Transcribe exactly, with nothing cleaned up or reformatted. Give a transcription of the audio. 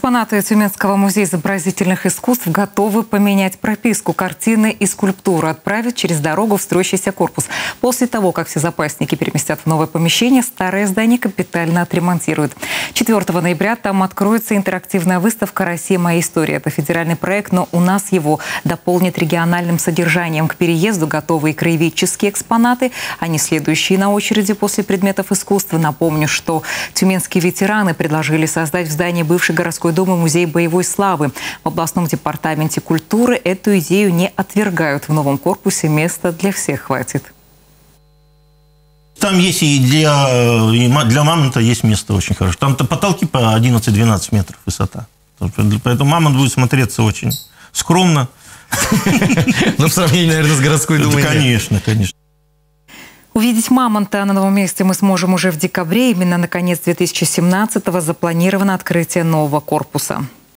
Экспонаты Тюменского музея изобразительных искусств готовы поменять прописку. Картины и скульптуры отправят через дорогу в строящийся корпус. После того, как все запасники переместят в новое помещение, старое здание капитально отремонтируют. четвёртого ноября там откроется интерактивная выставка «Россия. Моя история». Это федеральный проект, но у нас его дополнит региональным содержанием. К переезду готовы и краеведческие экспонаты. Они следующие на очереди после предметов искусства. Напомню, что тюменские ветераны предложили создать в здании бывшей городской думы музей боевой славы. В областном департаменте культуры эту идею не отвергают. В новом корпусе места для всех хватит. Там есть и для, и для мамонта есть место очень хорошее. Там потолки по одиннадцать-двенадцать метров высота. Поэтому мамонт будет смотреться очень скромно. Но в сравнении, наверное, с городской думой. Конечно, конечно. Увидеть мамонта на новом месте мы сможем уже в декабре. Именно на конец две тысячи семнадцатого запланировано открытие нового корпуса.